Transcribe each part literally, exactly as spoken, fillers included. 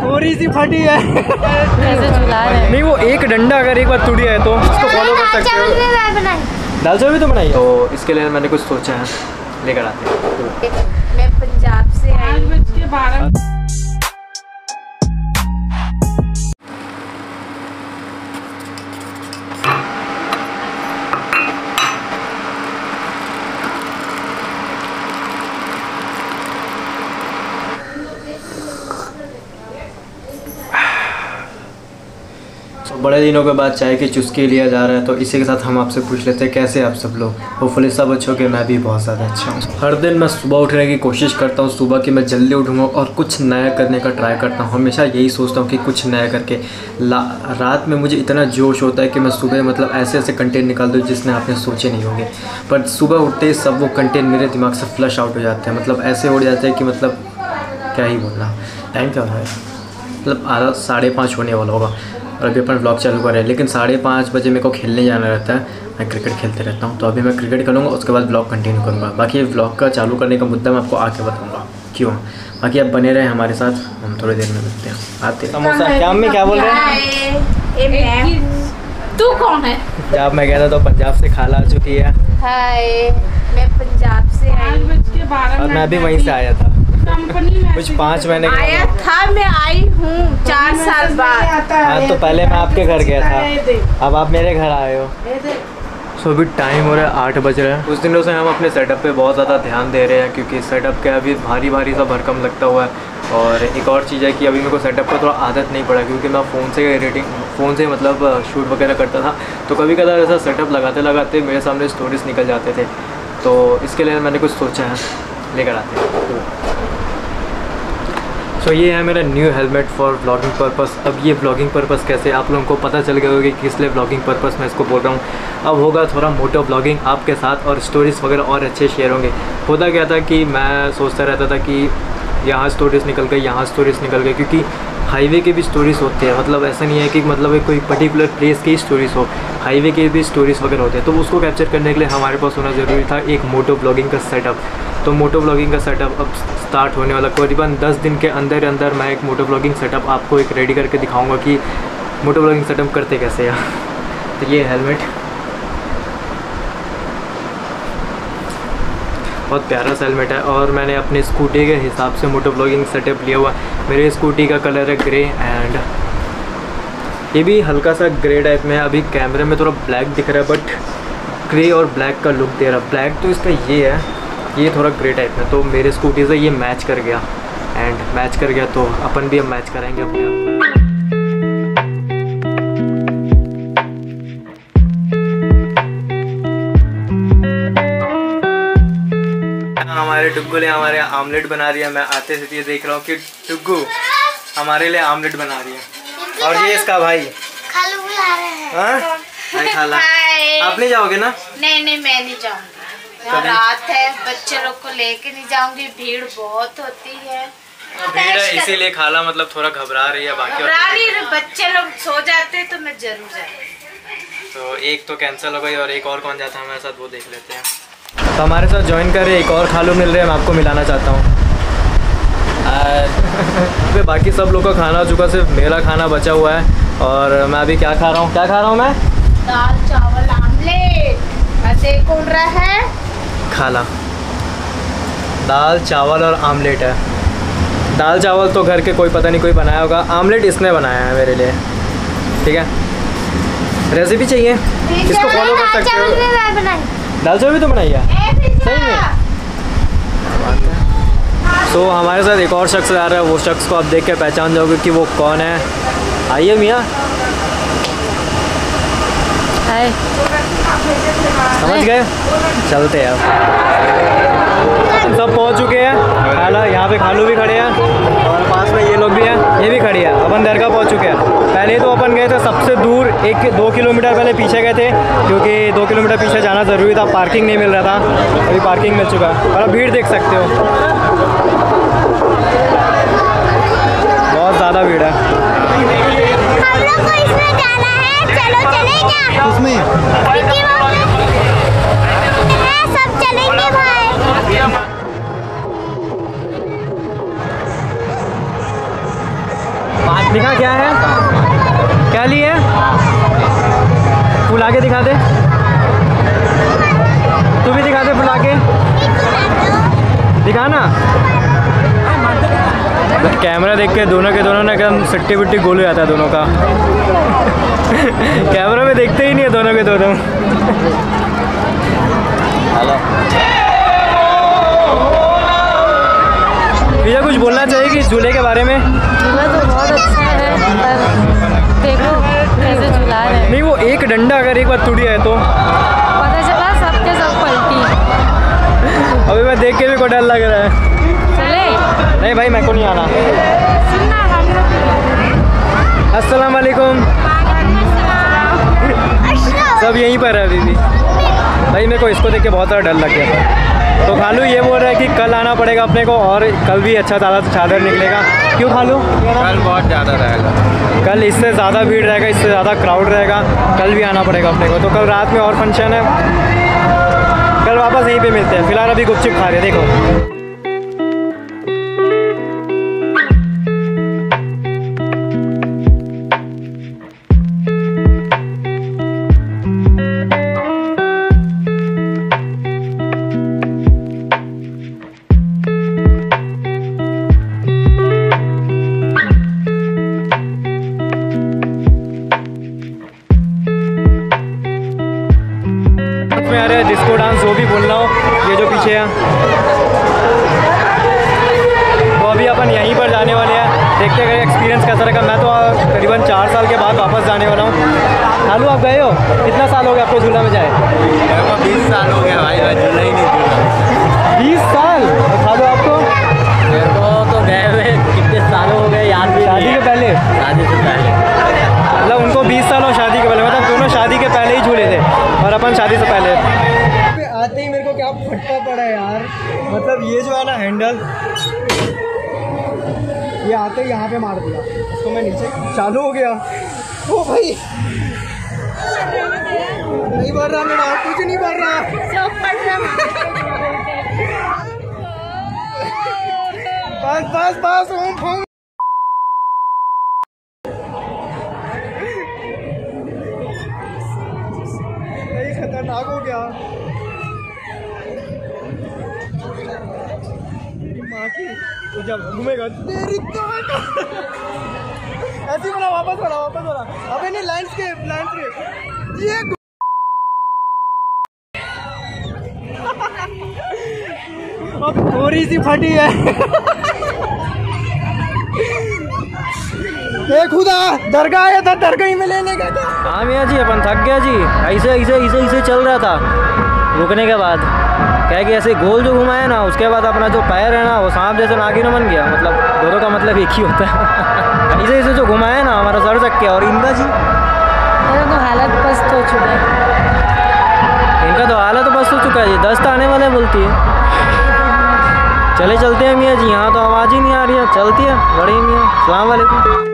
थोड़ी सी फटी है। कैसे चुला रहे हैं? नहीं वो एक डंडा अगर एक बार टूट गया है तो उसको फॉलो कर सकते हो। दाल चावल भी तो बनाई है। तो इसके लिए मैंने कुछ सोचा है, लेकर आते हैं। मैं पंजाब से आई बज के बारह। बड़े दिनों के बाद चाय की चुस्की लिया जा रहा है, तो इसी के साथ हम आपसे पूछ लेते हैं कैसे आप सब लोग। होपफुली सब अच्छे के, मैं भी बहुत ज़्यादा अच्छा हूँ। हर दिन मैं सुबह उठने की कोशिश करता हूँ, सुबह की मैं जल्दी उठूँगा और कुछ नया करने का ट्राई करता हूँ। हमेशा यही सोचता हूँ कि कुछ नया करके रात में मुझे इतना जोश होता है कि मैं सुबह मतलब ऐसे ऐसे कंटेंट निकाल दूँ जिसने आपने सोचे नहीं होंगे। पर सुबह उठते ही सब वो कंटेंट मेरे दिमाग से फ्लश आउट हो जाते हैं। मतलब ऐसे उड़ जाते हैं कि मतलब क्या ही बोलना। टाइम क्या हो रहा है, मतलब आधा साढ़े पाँच होने वाला होगा और अभी अपन व्लॉग चालू कर रहे हैं। लेकिन साढ़े पाँच बजे मेरे को खेलने जाना रहता है, मैं क्रिकेट खेलते रहता हूँ। तो अभी मैं क्रिकेट खेलूँगा, उसके बाद व्लॉग कंटिन्यू करूँगा। बाकी व्लॉग का चालू करने का मुद्दा मैं आपको आके बताऊँगा क्यों। बाकी आप बने रहे हमारे साथ, हम थोड़ी देर में मिलते हैं। आते समोसा क्या में क्या बोल रहे हैं? तू कौन है? पंजाब में गया था तो पंजाब से खाला आ चुकी है। हाय, मैं पंजाब से आई बज के बारह। और मैं भी वहीं से आया था कंपनी में कुछ पाँच महीने आया था। मैं आई हूँ चार साल बाद। हाँ तो पहले मैं आपके घर गया था, अब आप मेरे घर आए हो। सो अभी टाइम हो रहा है आठ बज रहा है। कुछ दिनों से हम अपने सेटअप पे बहुत ज़्यादा ध्यान दे रहे हैं क्योंकि सेटअप का अभी भारी भारी सा भरकम लगता हुआ है। और एक और चीज़ है कि अभी मेरे को सेटअप का थोड़ा आदत नहीं पड़ा क्योंकि मैं फ़ोन से एडिटिंग फ़ोन से मतलब शूट वगैरह करता था। तो कभी कभार ऐसा सेटअप लगाते लगाते मेरे सामने स्टोरीज निकल जाते थे। तो इसके लिए मैंने कुछ सोचा है, लेकर आते हैं। सो so, ये है मेरा new helmet for vlogging purpose. अब ये व्लॉगिंग पर्पस कैसे आप लोगों को पता चल गया होगा कि किस लिए व्लॉगिंग पर्पस मैं इसको बोल रहा हूँ। अब होगा थोड़ा मोटो व्लॉगिंग आपके साथ और स्टोरीज़ वगैरह और अच्छे शेयर होंगे। होता क्या था कि मैं सोचता रहता था कि यहाँ स्टोरीज़ निकल गई, यहाँ स्टोरीज़ निकल गई, क्योंकि हाईवे के भी स्टोरीज़ होते हैं। मतलब ऐसा नहीं है कि मतलब कोई पर्टिकुलर प्लेस की स्टोरीज़ हो, हाईवे के भी स्टोरीज़ वगैरह होते हैं। तो उसको कैप्चर करने के लिए हमारे पास होना ज़रूरी था एक मोटो व्लॉगिंग का सेटअप। तो मोटो व्लॉगिंग का सेटअप अब स्टार्ट होने वाला, करीबन दस दिन के अंदर अंदर मैं एक मोटो व्लॉगिंग सेटअप आपको एक रेडी करके दिखाऊंगा कि मोटो व्लॉगिंग सेटअप करते कैसे हैं। तो ये हेलमेट बहुत प्यारा सा हेलमेट है और मैंने अपने स्कूटी के हिसाब से मोटो व्लॉगिंग सेटअप लिया हुआ है। मेरे स्कूटी का कलर है ग्रे एंड ये भी हल्का सा ग्रे टाइप में है। अभी कैमरे में थोड़ा ब्लैक दिख रहा है बट ग्रे और ब्लैक का लुक दे रहा है। ब्लैक तो इसका ये है, ये थोड़ा ग्रे टाइप में, तो मेरे स्कूटी से ये मैच कर गया एंड मैच कर गया तो अपन भी अब मैच कराएंगे अपने आप। हमारे टुग्गू ने हमारे आमलेट बना दिया। मैं आते से ये देख रहा हूँ कि टुग्गू हमारे लिए आमलेट बना रही है और ये इसका भाई खालू बुला रहे हैं। हाँ खाला, आप नहीं जाओगे ना? नहीं नहीं मैं नहीं जाऊंगी, रात है, बच्चे लोग को लेके नहीं जाऊंगी, भीड़ बहुत होती है। भीड़ है इसीलिए खाला मतलब थोड़ा घबरा रही है। बाकी घबरा रही है, बच्चे लोग सो जाते तो मैं जरूर जाऊंगी। तो एक तो कैंसिल हो गई और एक और कौन जाता है हमारे साथ वो देख लेते हैं। तो हमारे साथ ज्वाइन कर रहे एक और खालू मिल रहे हैं, मैं आपको मिलाना चाहता हूँ। बाकी सब लोग का खाना हो चुका, सिर्फ मेरा खाना बचा हुआ है और मैं अभी क्या खा रहा हूँ क्या खा रहा हूँ मैं? दाल चावल आमलेट। ऐसे कौन रहा है? खाला दाल चावल और आमलेट है। दाल चावल तो घर के कोई पता नहीं कोई बनाया होगा, आमलेट इसने बनाया है मेरे लिए। ठीक है, रेसिपी चाहिए इसको फॉलो कर सकते हो। दाल चावल भी तो बनाई है सही में। तो so, हमारे साथ एक और शख्स आ रहा है, वो शख्स को आप देख के पहचान जाओगे कि वो कौन है। आइए मियाँ, हाय, समझ गए? चलते हैं अब। सब पहुंच चुके हैं। खाला यहाँ पे खालू भी खड़े हैं और पास में ये लोग भी हैं, ये भी खड़ी है। अपन दरगाह पहुंच चुके हैं। पहले तो अपन गए थे सबसे दूर, एक दो किलोमीटर पहले पीछे गए थे क्योंकि दो किलोमीटर पीछे जाना ज़रूरी था, पार्किंग नहीं मिल रहा था। अभी पार्किंग मिल चुका है और अब भीड़ देख सकते हो, बहुत ज़्यादा भीड़ है। हम लोग को इसमें जाना है, चलो चले क्या? इसमें सब चलेंगे भाई। दिखा क्या है, क्या ली है? फुला के दिखा दे, तू भी दिखा दे फुला के, दिखाना। कैमरा देख के दोनों के दोनों ना एकदम सट्टी बिट्टी गोल हो जाता है दोनों का। कैमरा में देखते ही नहीं है दोनों के दोनों। भैया कुछ बोलना चाहिए झूले के बारे में? झूला तो बहुत अच्छा है, पर देखो कैसे झूला रहे हैं। नहीं, वो एक डंडा अगर एक बार टूट गया है तो पता चला सबके सब पलटी। अभी मैं देख के भी को डर लग रहा है। चले? नहीं भाई, मेरे को नहीं आना। अस्सलाम वालेकुम। सब यहीं पर है अभी भी। भाई मेरे को इसको देख के बहुत ज़्यादा डर लग गया। तो खालू ये बोल रहा है कि कल आना पड़ेगा अपने को, और कल भी अच्छा ज़्यादा चादर निकलेगा। क्यों खालू? कल बहुत ज़्यादा रहेगा, कल इससे ज़्यादा भीड़ रहेगा, इससे ज़्यादा क्राउड रहेगा। कल भी आना पड़ेगा अपने को। तो कल रात में और फंक्शन है, कल वापस यहीं पे मिलते हैं। फिलहाल अभी गुपचुप खा रहे हैं, देखो। में आ रहा है डिस्को डांस, जो भी बोल रहा हूँ, ये जो पीछे है। तो अभी अपन यहीं पर जाने वाले हैं, देखते हैं एक्सपीरियंस कैसा रहेगा। मैं तो करीबन चार साल के बाद वापस जाने वाला हूँ। हालू आप गए हो? कितना साल हो गया आपको झूला में जाए? मेरे को बीस साल हो गया भाई, मैं झूला ही नहीं झूला। बीस साल? हालू आपको? मेरे को तो गए हुए कितने साल हो गए याद भी। शादी के पहले? शादी से पहले। मतलब उनको बीस साल और शादी के पहले, मतलब दोनों शादी के पहले ही झूले थे और अपन शादी से पहले। आते ही मेरे को क्या फटका पड़ा यार। मतलब ये जो है ना हैंडल, ये आते ही यहाँ पे मार दिया उसको। मैं नीचे चालू हो गया। ओ भाई नहीं बढ़ रहा मेरा, कुछ नहीं बढ़ रहा। बस बस बस ओम फोम। खतरनाक हो गया। माँ की तो जब घूमेगा तेरी तो ऐसे ही बना, वापस बना वापस बना। अबे नहीं, लैंडस्केप लैंडस्केप ये अब थोड़ी सी फटी है। ए खुदा, दरगाह आया था, दरगाह में लेने का क्या? हाँ मियाँ जी, अपन थक गया जी। ऐसे ऐसे ऐसे ऐसे चल रहा था। रुकने के बाद क्या है कि ऐसे गोल जो घुमाया ना, उसके बाद अपना जो पैर है ना वो सांप जैसे नागिन बन गया। मतलब दोनों का मतलब एक ही होता है। ऐसे ऐसे जो घुमाया ना हमारा सर चक गया। और इनका जी, मेरा तो हालत पस्त हो चुका है। इनका तो हालत तो पस्त हो चुका है जी। दस्त आने वाले बोलती है। चले चलते हैं मियाँ जी, यहाँ तो आवाज़ ही नहीं आ रही है। चलती है बड़ी मियाँ। अस्सलाम वालेकुम।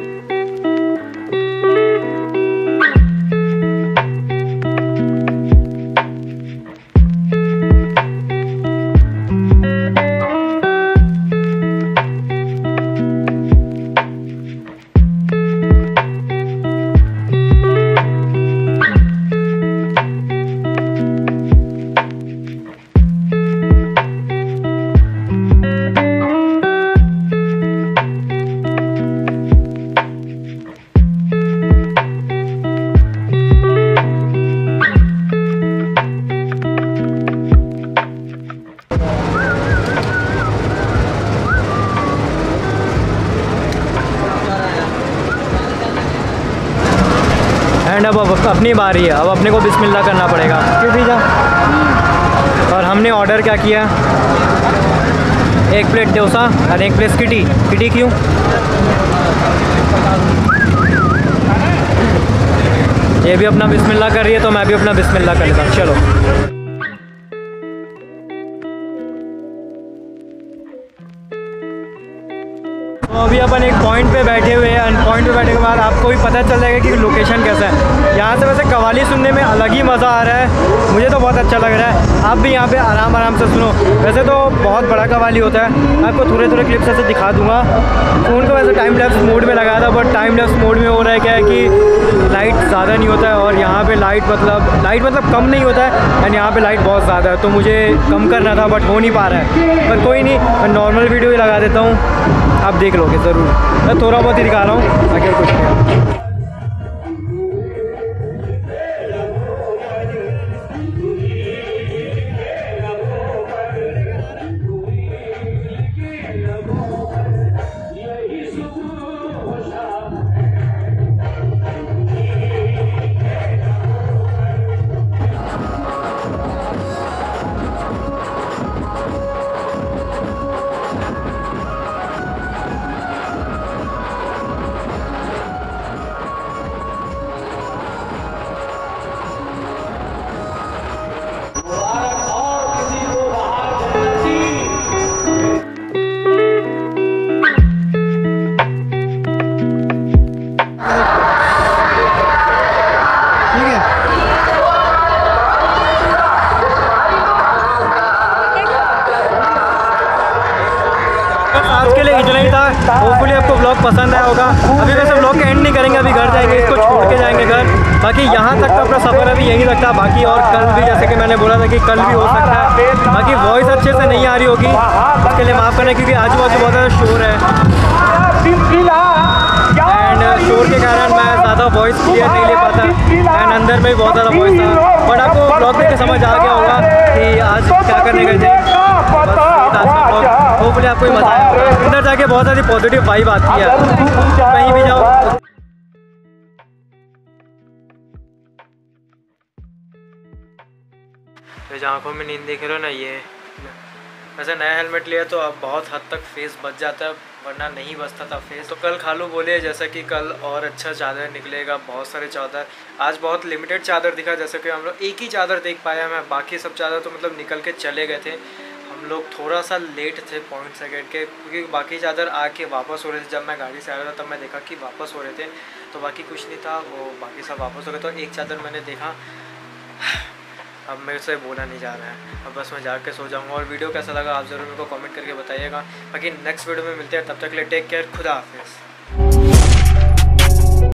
एंड अब अब अपनी बारी है। अब अपने को बिस्मिल्लाह करना पड़ेगा। क्यों भैया? और हमने ऑर्डर क्या किया? एक प्लेट डोसा और एक प्लेट किटी। किटी क्यों? ये भी अपना बिस्मिल्लाह कर रही है तो मैं भी अपना बिस्मिल्लाह कर लेता हूँ। चलो तो अभी अपन एक पॉइंट पे बैठे हुए हैं। पॉइंट पे बैठे के बाद आपको भी पता चल जाएगा कि लोकेशन कैसा है। यहाँ से वैसे कव्वाली सुनने में अलग ही मज़ा आ रहा है, मुझे तो बहुत अच्छा लग रहा है। आप भी यहाँ पे आराम आराम से सुनो। वैसे तो बहुत बड़ा कव्वाली होता है, मैं आपको थोड़े थोड़े क्लिप्स ऐसे दिखा दूँगा। फ़ोन को वैसे टाइम लैप्स मोड में लगाया था, बट टाइम लैप्स मोड में हो रहा है क्या है कि लाइट ज़्यादा नहीं होता है, और यहाँ पर लाइट मतलब लाइट मतलब कम नहीं होता है, एंड यहाँ पर लाइट बहुत ज़्यादा है। तो मुझे कम करना था बट हो नहीं पा रहा है, पर कोई नहीं, मैं नॉर्मल वीडियो ही लगा देता हूँ, आप देख लोगे ज़रूर। मैं थोड़ा बहुत ही दिखा रहा हूँ, बाकी कुछ नहीं। आज के लिए इतना ही था। होपफुली आपको ब्लॉग पसंद आया होगा। अभी वैसे ब्लॉग का एंड नहीं करेंगे, अभी घर जाएंगे, इसको छोड़ के जाएंगे घर। बाकी यहाँ तक का अपना सफ़र अभी यही तक था। बाकी और कल भी, जैसे कि मैंने बोला था कि कल भी हो सकता है। बाकी वॉइस अच्छे से नहीं आ रही होगी, उसके लिए माफ़ करना, क्योंकि आजू बाजू बहुत ज़्यादा शोर है, एंड शोर के कारण मैं ज़्यादा वॉइस क्लियर नहीं ले पाता, एंड अंदर में भी बहुत ज़्यादा वॉइस था। बट आपको ब्लॉग देख के समझ आ गया होगा कि आज क्या करने गए थे। होपफुली आपको मज़ा आया। अंदर जाके बहुत सारी पॉजिटिव वाइब आती है, कहीं भी जाओ। तो जो आँखों में नींद देख रहे हो ना, ये वैसे नया हेलमेट लिया तो अब बहुत हद तक फेस बच जाता है, वरना नहीं बचता था फेस। तो कल खालू बोले जैसा कि कल और अच्छा चादर निकलेगा, बहुत सारे चादर। आज बहुत लिमिटेड चादर दिखा, जैसे कि हम लोग एक ही चादर देख पाया मैं, बाकी सब चादर तो मतलब निकल के चले गए थे। हम लोग थोड़ा सा लेट थे पॉइंट सेकेंड के, क्योंकि बाकी चादर आके वापस हो रहे थे। जब मैं गाड़ी से आया था तब मैं देखा कि वापस हो रहे थे, तो बाकी कुछ नहीं था, वो बाकी सब वापस हो गए। तो एक चादर मैंने देखा, अब मेरे से बोला नहीं जा रहा है, अब बस मैं जाके सो जाऊँगा। और वीडियो कैसा लगा आप ज़रूर मेरे को कमेंट करके बताइएगा। बाकी नेक्स्ट वीडियो में मिलते हैं, तब तक के लिए टेक केयर, खुदा हाफिज़।